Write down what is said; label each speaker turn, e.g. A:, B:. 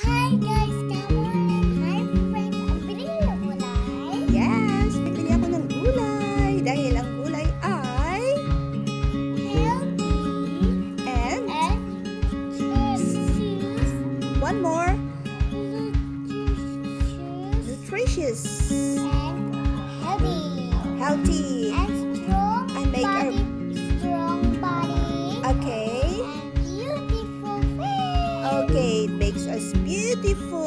A: Hi guys, come on and hi friends. Ang bili niyo ng gulay?
B: Yes, bibili ako ng gulay dahil ang gulay ay
A: Healthy
B: and
A: and juice.
B: one more,
A: Nutritious
B: nutritious,
A: and
B: healthy,
A: and strong
B: and make our
A: strong body
B: okay.
A: and beautiful face.
B: Okay, it makes us beautiful.